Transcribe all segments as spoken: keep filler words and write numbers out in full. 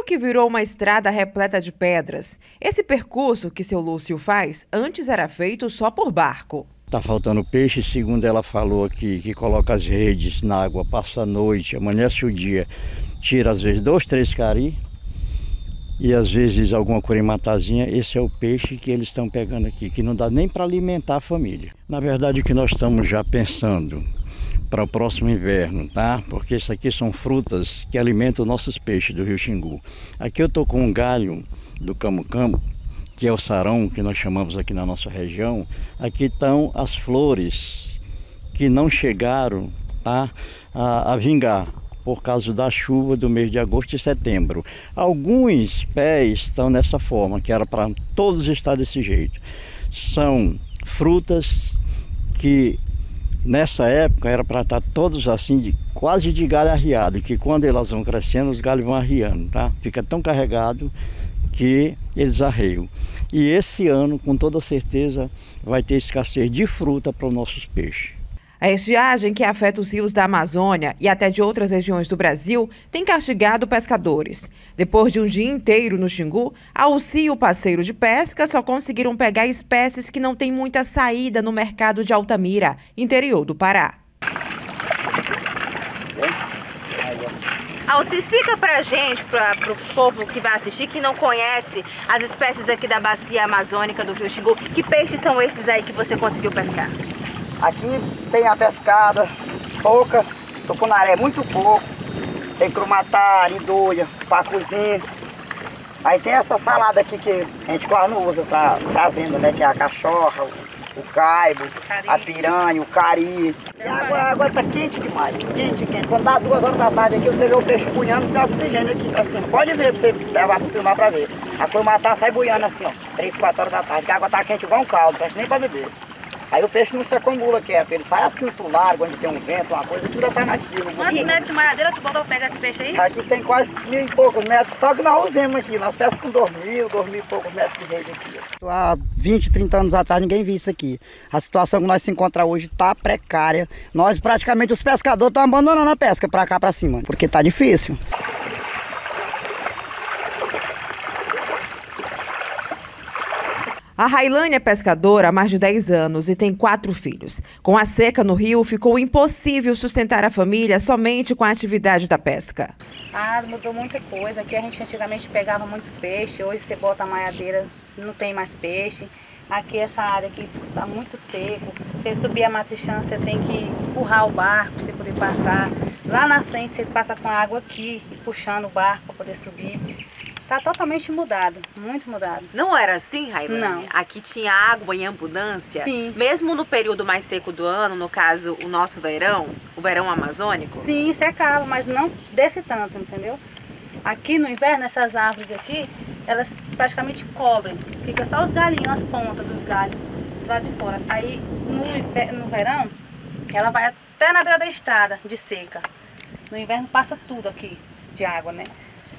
que virou uma estrada repleta de pedras. Esse percurso que seu Lúcio faz, antes era feito só por barco. Tá faltando peixe, segundo ela falou aqui, que coloca as redes na água, passa a noite, amanhece o dia, tira às vezes dois, três cari e às vezes alguma curimatazinha. Esse é o peixe que eles estão pegando aqui, que não dá nem para alimentar a família. Na verdade, o que nós estamos já pensando para o próximo inverno, tá? Porque isso aqui são frutas que alimentam nossos peixes do Rio Xingu. Aqui eu tô com um galho do camu-camu, que é o sarão, que nós chamamos aqui na nossa região. Aqui estão as flores que não chegaram, tá, a, a vingar por causa da chuva do mês de agosto e setembro. Alguns pés estão nessa forma, que era para todos estar desse jeito. São frutas que nessa época era para estar todos assim, de, quase de galho arriado, que quando elas vão crescendo, os galhos vão arriando, tá? Fica tão carregado que eles arreiam. E esse ano, com toda certeza, vai ter escassez de fruta para os nossos peixes. A estiagem que afeta os rios da Amazônia e até de outras regiões do Brasil tem castigado pescadores. Depois de um dia inteiro no Xingu, a Alci e o parceiro de pesca só conseguiram pegar espécies que não têm muita saída no mercado de Altamira, interior do Pará. Alci, explica pra gente, pra, pro povo que vai assistir, que não conhece as espécies aqui da bacia amazônica do Rio Xingu, que peixes são esses aí que você conseguiu pescar? Aqui tem a pescada, pouca, tucunaré muito pouco, tem crumatá, aridoia, pacuzinho. Aí tem essa salada aqui que a gente quase não usa pra, pra venda, né? Que é a cachorra, o, o caibo, cari. A piranha, o cari. E a água, a água tá quente demais, quente, quente. Quando dá duas horas da tarde aqui, você vê o peixe punhando sem oxigênio aqui pra cima. Pode ver pra você levar pro filmar pra ver. A crumatá sai buiando assim, ó, três, quatro horas da tarde, que a água tá quente igual um caldo, não presta nem pra beber. Aí o peixe não se acumula, que é, ele sai assim pro largo, onde tem um vento, uma coisa, tudo tá mais frio. Quantos metros de malhadeira tu botou pra pegar esse peixe aí? Aqui tem quase mil e poucos metros, só que nós usamos aqui, nós pescamos com dois mil, dois mil e poucos metros de rede aqui. Há vinte, trinta anos atrás ninguém viu isso aqui. A situação que nós se encontramos hoje tá precária. Nós praticamente, os pescadores estão abandonando a pesca pra cá, pra cima, porque tá difícil. A Railane é pescadora há mais de dez anos e tem quatro filhos. Com a seca no rio, ficou impossível sustentar a família somente com a atividade da pesca. Ah, mudou muita coisa. Aqui a gente antigamente pegava muito peixe, hoje você bota a malhadeira, não tem mais peixe. Aqui essa área aqui está muito seco. Você subir a Matichã, você tem que empurrar o barco para você poder passar. Lá na frente você passa com a água aqui, puxando o barco para poder subir. Está totalmente mudado, muito mudado. Não era assim, Railane? Não. Aqui tinha água em abundância? Sim. Mesmo no período mais seco do ano, no caso, o nosso verão, o verão amazônico? Sim, secava, mas não desse tanto, entendeu? Aqui no inverno, essas árvores aqui, elas praticamente cobrem. Fica só os galinhos, as pontas dos galhos lá de fora. Aí, no, no verão, ela vai até na beira da estrada, de seca. No inverno passa tudo aqui, de água, né?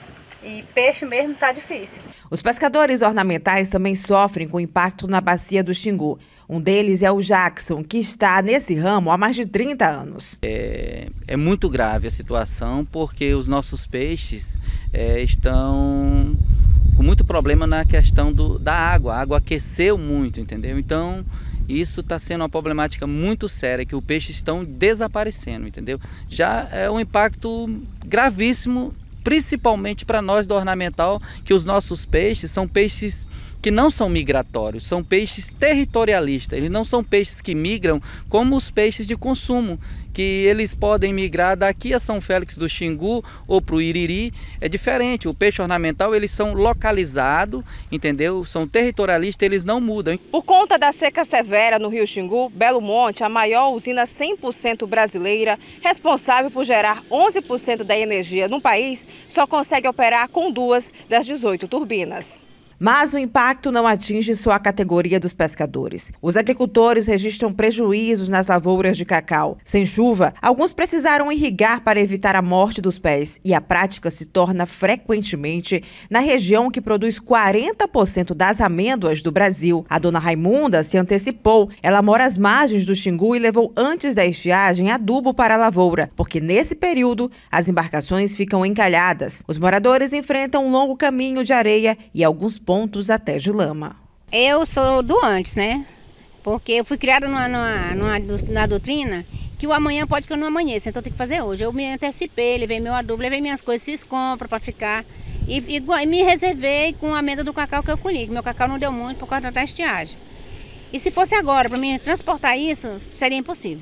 E peixe mesmo tá difícil. Os pescadores ornamentais também sofrem com o impacto na bacia do Xingu. Um deles é o Jackson, que está nesse ramo há mais de trinta anos. É, é muito grave a situação, porque os nossos peixes é, estão com muito problema na questão do, da água. A água aqueceu muito, entendeu? Então isso está sendo uma problemática muito séria, que os peixes estão desaparecendo, entendeu? Já é um impacto gravíssimo, principalmente para nós do ornamental, que os nossos peixes são peixes que não são migratórios, são peixes territorialistas. Eles não são peixes que migram como os peixes de consumo, que eles podem migrar daqui a São Félix do Xingu ou para o Iriri. É diferente, o peixe ornamental, eles são localizados, entendeu? São territorialistas, eles não mudam. Por conta da seca severa no Rio Xingu, Belo Monte, a maior usina cem por cento brasileira, responsável por gerar onze por cento da energia no país, só consegue operar com duas das dezoito turbinas. Mas o impacto não atinge só a categoria dos pescadores. Os agricultores registram prejuízos nas lavouras de cacau. Sem chuva, alguns precisaram irrigar para evitar a morte dos pés e a prática se torna frequentemente na região que produz quarenta por cento das amêndoas do Brasil. A dona Raimunda se antecipou. Ela mora às margens do Xingu e levou antes da estiagem adubo para a lavoura, porque nesse período as embarcações ficam encalhadas. Os moradores enfrentam um longo caminho de areia e alguns pontos até de lama. Eu sou do antes, né? Porque eu fui criada numa, numa, numa, na doutrina que o amanhã pode que eu não amanheça, então eu tenho que fazer hoje. Eu me antecipei, levei meu adubo, levei minhas coisas, fiz compra para ficar e, e, e me reservei com a amêndoa do cacau que eu colhi. Meu cacau não deu muito por causa da estiagem. E se fosse agora para mim transportar isso, seria impossível.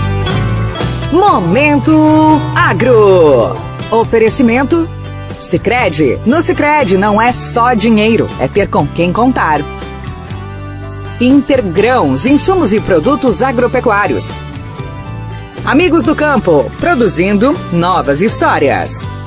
Momento Agro. Oferecimento Sicredi. No Sicredi não é só dinheiro, é ter com quem contar. Intergrãos, insumos e produtos agropecuários. Amigos do Campo, produzindo novas histórias.